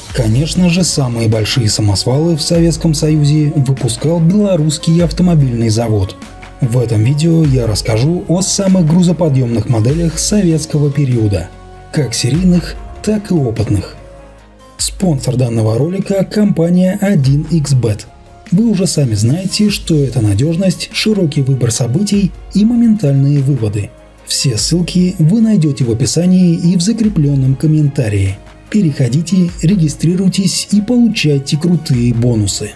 Конечно же, самые большие самосвалы в Советском Союзе выпускал Белорусский автомобильный завод. В этом видео я расскажу о самых грузоподъемных моделях советского периода, как серийных, так и опытных. Спонсор данного ролика – компания 1xBet. Вы уже сами знаете, что это надежность, широкий выбор событий и моментальные выводы. Все ссылки вы найдете в описании и в закрепленном комментарии. Переходите, регистрируйтесь и получайте крутые бонусы.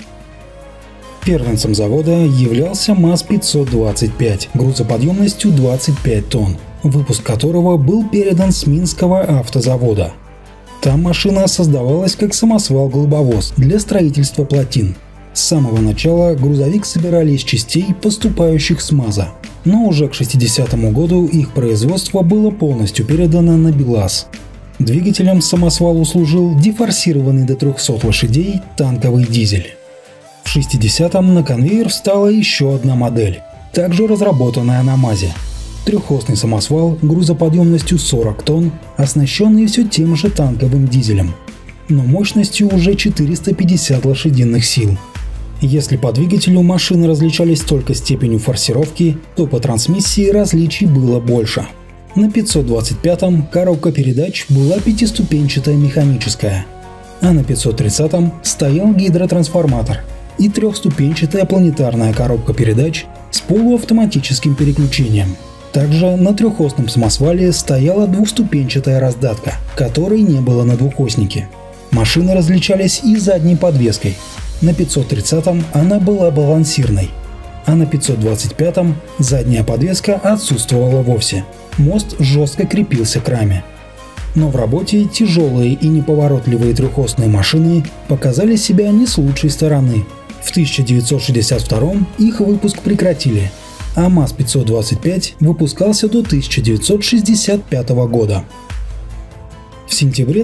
Первенцем завода являлся МАЗ-525 грузоподъемностью 25 тонн, выпуск которого был передан с Минского автозавода. Там машина создавалась как самосвал-глобовоз для строительства плотин. С самого начала грузовик собирали из частей, поступающих с МАЗа, но уже к 60-му году их производство было полностью передано на БелАЗ. Двигателем самосвалу служил дефорсированный до 300 лошадей танковый дизель. В 60-м на конвейер встала еще одна модель, также разработанная на МАЗе. Трехосный самосвал грузоподъемностью 40 тонн, оснащенный все тем же танковым дизелем, но мощностью уже 450 лошадиных сил. Если по двигателю машины различались только степенью форсировки, то по трансмиссии различий было больше. На 525-м коробка передач была пятиступенчатая механическая, а на 530-м стоял гидротрансформатор и трехступенчатая планетарная коробка передач с полуавтоматическим переключением. Также на трехосном самосвале стояла двухступенчатая раздатка, которой не было на двухоснике. Машины различались и задней подвеской. На 530-м она была балансирной, а на 525-м задняя подвеска отсутствовала вовсе. Мост жестко крепился к раме. Но в работе тяжелые и неповоротливые трехосные машины показали себя не с лучшей стороны. В 1962 их выпуск прекратили, а МАЗ-525 выпускался до 1965 года. В сентябре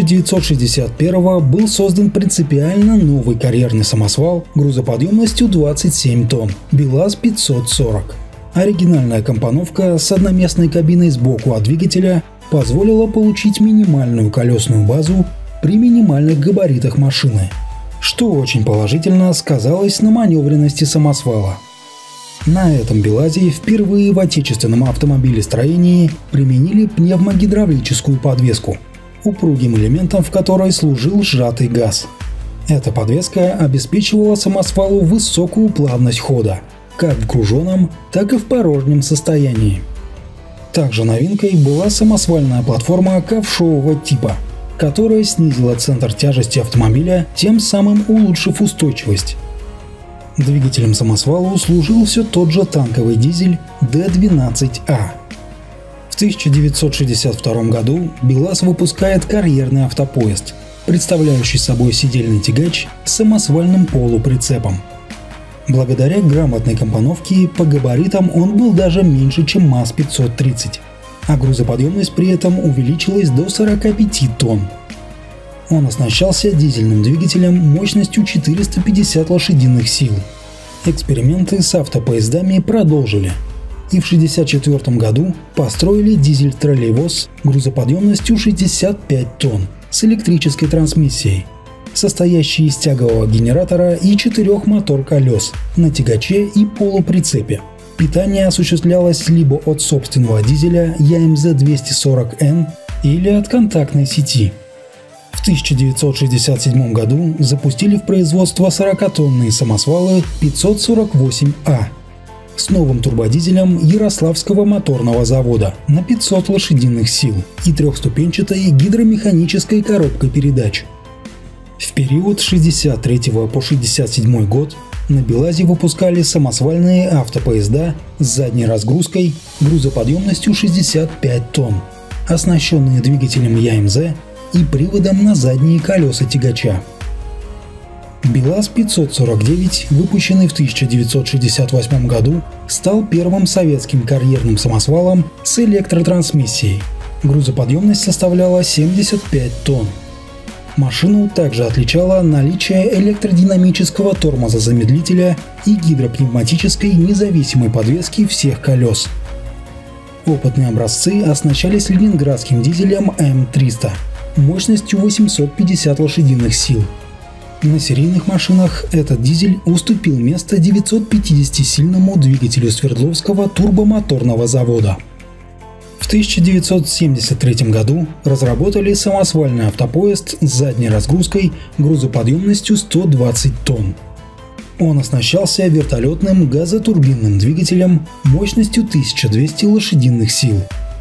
1961 был создан принципиально новый карьерный самосвал грузоподъемностью 27 тонн БелАЗ-540. Оригинальная компоновка с одноместной кабиной сбоку от двигателя позволила получить минимальную колесную базу при минимальных габаритах машины, что очень положительно сказалось на маневренности самосвала. На этом БелАЗе впервые в отечественном автомобилестроении применили пневмогидравлическую подвеску, упругим элементом в которой служил сжатый газ. Эта подвеска обеспечивала самосвалу высокую плавность хода, как в груженном, так и в порожнем состоянии. Также новинкой была самосвальная платформа ковшового типа, которая снизила центр тяжести автомобиля, тем самым улучшив устойчивость. Двигателем самосвалу служил все тот же танковый дизель Д-12А. В 1962 году БелАЗ выпускает карьерный автопоезд, представляющий собой сидельный тягач с самосвальным полуприцепом. Благодаря грамотной компоновке по габаритам он был даже меньше, чем МАЗ-530, а грузоподъемность при этом увеличилась до 45 тонн. Он оснащался дизельным двигателем мощностью 450 лошадиных сил. Эксперименты с автопоездами продолжили, и в 1964 году построили дизель-троллейбус грузоподъемностью 65 тонн с электрической трансмиссией, состоящий из тягового генератора и 4 мотор-колес на тягаче и полуприцепе. Питание осуществлялось либо от собственного дизеля ЯМЗ-240Н или от контактной сети. В 1967 году запустили в производство 40-тонные самосвалы 548А с новым турбодизелем Ярославского моторного завода на 500 лошадиных сил и трехступенчатой гидромеханической коробкой передач. В период с 1963 по 1967 год на БелАЗе выпускали самосвальные автопоезда с задней разгрузкой грузоподъемностью 65 тонн, оснащенные двигателем ЯМЗ и приводом на задние колеса тягача. БелАЗ-549, выпущенный в 1968 году, стал первым советским карьерным самосвалом с электротрансмиссией. Грузоподъемность составляла 75 тонн. Машину также отличало наличие электродинамического тормоза-замедлителя и гидропневматической независимой подвески всех колес. Опытные образцы оснащались ленинградским дизелем М300. мощностью 850 лошадиных сил. На серийных машинах этот дизель уступил место 950-сильному двигателю Свердловского турбомоторного завода. В 1973 году разработали самосвальный автопоезд с задней разгрузкой грузоподъемностью 120 тонн. Он оснащался вертолетным газотурбинным двигателем мощностью 1200 лошадиных сил.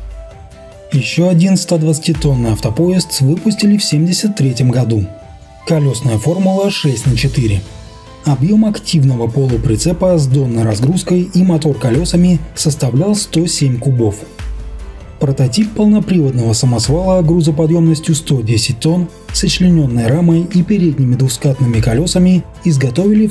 Еще один 120-тонный автопоезд выпустили в 1973 году. Колесная формула 6х4. Объем активного полуприцепа с донной разгрузкой и мотор колесами составлял 107 кубов. Прототип полноприводного самосвала грузоподъемностью 110 тонн, сочлененной рамой и передними двускатными колесами изготовили в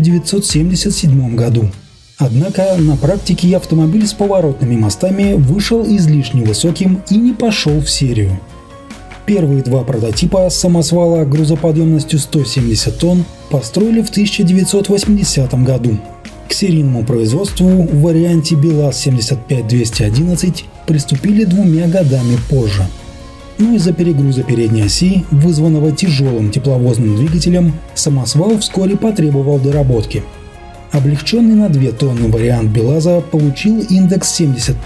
1977 году. Однако на практике автомобиль с поворотными мостами вышел излишне высоким и не пошел в серию. Первые два прототипа самосвала грузоподъемностью 170 тонн построили в 1980 году. К серийному производству в варианте БелАЗ-75-211 приступили 2 годами позже. Но из-за перегруза передней оси, вызванного тяжелым тепловозным двигателем, самосвал вскоре потребовал доработки. Облегченный на 2 тонны вариант БелАЗа получил индекс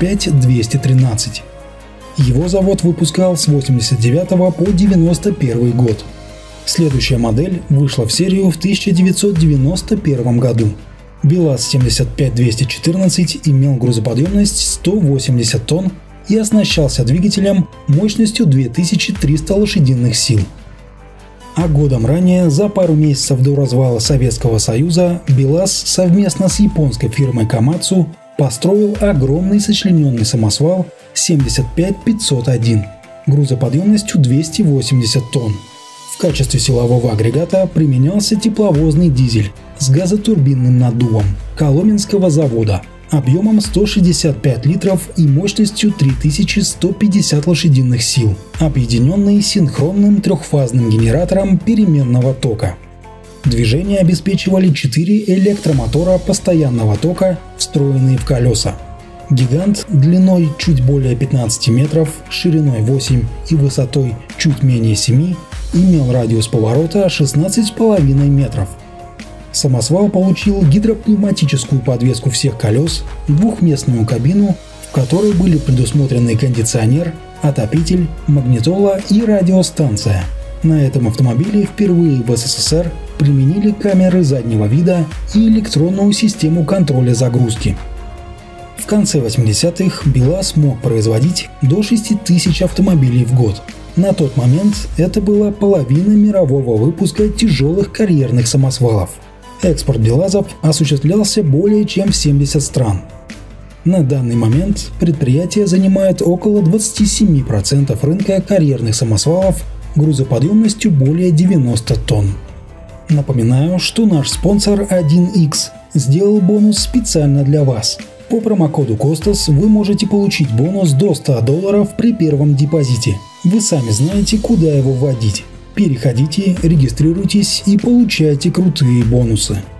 75-213. Его завод выпускал с 1989 по 1991 год. Следующая модель вышла в серию в 1991 году. БелАЗ-75-214 имел грузоподъемность 180 тонн и оснащался двигателем мощностью 2300 лошадиных сил. А годом ранее, за пару месяцев до развала Советского Союза, БелАЗ совместно с японской фирмой Komatsu построил огромный сочлененный самосвал 75501 грузоподъемностью 280 тонн. В качестве силового агрегата применялся тепловозный дизель с газотурбинным наддувом Коломенского завода объемом 165 литров и мощностью 3150 лошадиных сил, объединенный синхронным трехфазным генератором переменного тока. Движение обеспечивали 4 электромотора постоянного тока, встроенные в колеса. Гигант длиной чуть более 15 метров, шириной 8 и высотой чуть менее 7 имел радиус поворота 16,5 метров. Самосвал получил гидропневматическую подвеску всех колес, двухместную кабину, в которой были предусмотрены кондиционер, отопитель, магнитола и радиостанция. На этом автомобиле впервые в СССР применили камеры заднего вида и электронную систему контроля загрузки. В конце 80-х БелАЗ мог производить до 6000 автомобилей в год. На тот момент это была половина мирового выпуска тяжелых карьерных самосвалов. Экспорт БелАЗов осуществлялся более чем в 70 стран. На данный момент предприятие занимает около 27% рынка карьерных самосвалов грузоподъемностью более 90 тонн. Напоминаю, что наш спонсор 1X сделал бонус специально для вас. По промокоду Костас вы можете получить бонус до $100 при первом депозите. Вы сами знаете, куда его вводить. Переходите, регистрируйтесь и получайте крутые бонусы.